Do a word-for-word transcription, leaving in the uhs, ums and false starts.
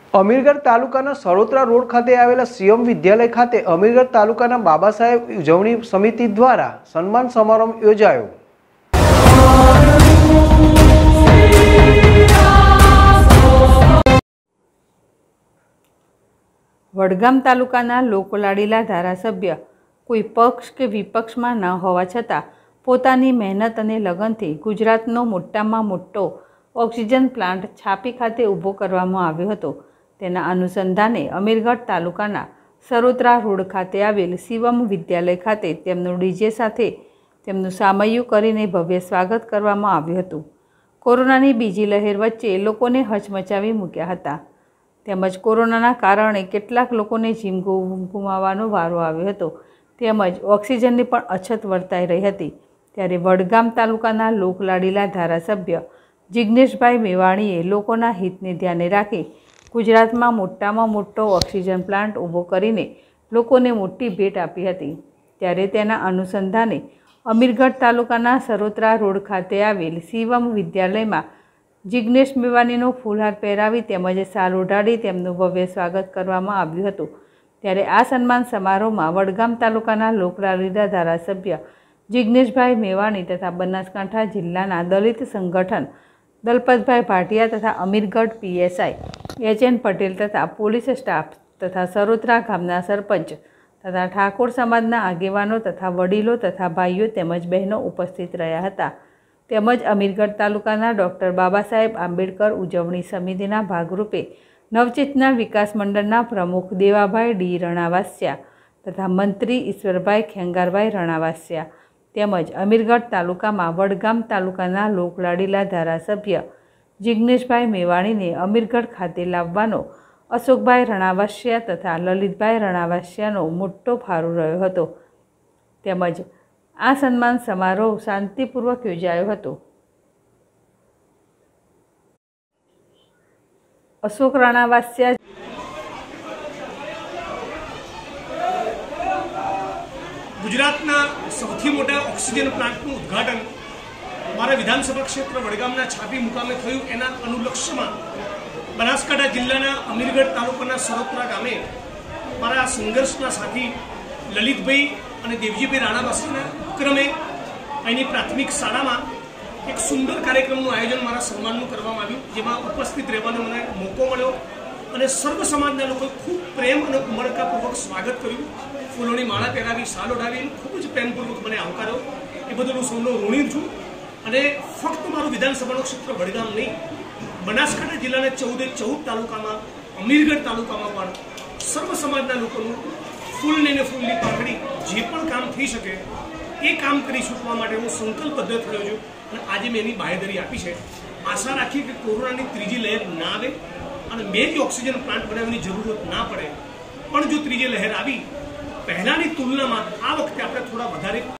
અમીરગઢ તાલુકાના સરોત્રા રોડ ખાતે આવેલા સીએમ વિદ્યાલય ખાતે અમીરગઢ તાલુકાના બાબા સાહેબ ઉજવણી સમિતિ દ્વારા સન્માન સમારંભ યોજાયો। વડગામ તાલુકાના લોકલાડીલા ધારાસભ્ય કોઈ પક્ષ કે વિપક્ષમાં ન હોવા છતાં પોતાની મહેનત અને લગનથી ગુજરાતનો મોટામાં મોટો ઓક્સિજન પ્લાન્ટ છાપી ખાતે ઊભો કરવામાં આવ્યો હતો। તેના અનુસંધાને અમીરગઢ તાલુકાના સરોત્રા રોડ ખાતે આવેલ શિવમ વિદ્યાલય ખાતે તેમનું ડીજે સાથે તેમનું સામૈયું કરીને ભવ્ય સ્વાગત કરવામાં આવ્યું હતું। કોરોનાની બીજી લહેર વચ્ચે લોકોને હચમચાવી મૂક્યા હતા, તેમજ કોરોનાના કારણે કેટલાક લોકોને જીવ ગુમાવવાનો વારો આવ્યો હતો, તેમજ ઓક્સિજનની પણ અછત વર્તાઈ રહી હતી। ત્યારે વડગામ તાલુકાના લોકલાડીલા ધારાસભ્ય જિગ્નેશભાઈ મેવાણીએ લોકોના હિતને ધ્યાને રાખી ગુજરાતમાં મોટામાં મોટો ઓક્સિજન પ્લાન્ટ ઊભો કરીને લોકોને મોટી ભેટ આપી હતી। ત્યારે તેના અનુસંધાને અમીરગઢ તાલુકાના સરોત્રા રોડ ખાતે આવેલ શિવમ વિદ્યાલયમાં જિગ્નેશ મેવાણીનો ફૂલહાર પહેરાવી તેમજ શાલ ઓઢાડી તેમનું ભવ્ય સ્વાગત કરવામાં આવ્યું હતું। ત્યારે આ સન્માન સમારોહમાં વડગામ તાલુકાના લોકલાડીલા ધારાસભ્ય જિગ્નેશભાઈ મેવાણી તથા બનાસકાંઠા જિલ્લાના દલિત સંગઠન દલપતભાઈ ભાટિયા તથા Amirgadh PSI H N Patel તથા પોલીસ સ્ટાફ તથા સરોત્રા ગામના સરપંચ તથા ઠાકોર સમાજના આગેવાનો તથા વડીલો તથા ભાઈઓ તેમજ બહેનો ઉપસ્થિત રહ્યા હતા। તેમજ અમીરગઢ તાલુકાના ડૉક્ટર બાબા સાહેબ આંબેડકર ઉજવણી સમિતિના ભાગરૂપે નવચેતના વિકાસ મંડળના પ્રમુખ દેવાભાઈ ડી રણાવાસિયા તથા મંત્રી ઈશ્વરભાઈ ખેંગારભાઈ રણાવાસિયા તેમજ અમીરગઢ તાલુકામાં વડગામ તાલુકાના લોકલાડીલા ધારાસભ્ય જિગ્નેશભાઈ મેવાણીને અમીરગઢ ખાતે લાવવાનો અશોકભાઈ રણાવાસિયા તથા લલિતભાઈ રણાવાસિયાનો મોટો ફાળો રહ્યો હતો। તેમજ આ સન્માન સમારોહ શાંતિપૂર્વક યોજાયો હતો। અશોક રણાવાસિયા ગુજરાતના સૌથી મોટા ઓક્સિજન પ્લાન્ટનું ઉદ્ઘાટન મારા વિધાનસભા ક્ષેત્ર વડગામના છાપી મુકામે થયું। એના અનુલક્ષ્યમાં બનાસકાંઠા જિલ્લાના અમીરગઢ તાલુકાના સરોત્રા ગામે મારા સંઘર્ષના સાથી લલિતભાઈ અને દેવજીભાઈ રાણાવાસીના ઉપક્રમે અહીંની પ્રાથમિક શાળામાં એક સુંદર કાર્યક્રમનું આયોજન મારા સન્માનનું કરવામાં આવ્યું, જેમાં ઉપસ્થિત રહેવાનો મને મોકો મળ્યો અને સર્વ સમાજના લોકોએ ખૂબ પ્રેમ અને ઉમળકાપૂર્વક સ્વાગત કર્યું। ફૂલોની માળા પહેરાવી, શાલ ઓઢાવી ખૂબ જ પ્રેમપૂર્વક મને આવકાર્યો। એ બદલ હું સૌનો ઋણી છું અને ફક્ત મારું વિધાનસભાનું ક્ષેત્ર વડગામ નહીં, બનાસકાંઠા જિલ્લાના ચૌદે ચૌદ તાલુકામાં અમીરગઢ તાલુકામાં પણ સર્વ સમાજના લોકોનું ફૂલને ને ફૂલની પાકડી જે પણ કામ થઈ શકે એ કામ કરી છૂટવા માટે હું સંકલ્પબદ્ધ થયો છું અને આજે મેં એની બાહેધરી આપી છે। આશા રાખીએ કે કોરોનાની ત્રીજી લહેર ના આવે અને મેં જે ઓક્સિજન પ્લાન્ટ બનાવવાની જરૂરત ના પડે, પણ જો ત્રીજી લહેર આવી પહેલાની તુલનામાં આ વખતે આપણે થોડા વધારે